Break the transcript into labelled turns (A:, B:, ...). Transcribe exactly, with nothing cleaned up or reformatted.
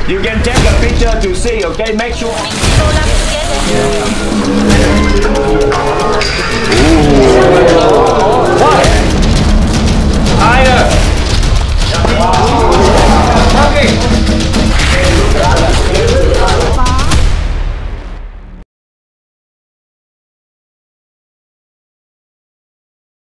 A: You can take a picture to see, okay? Make sure.
B: We can roll up together.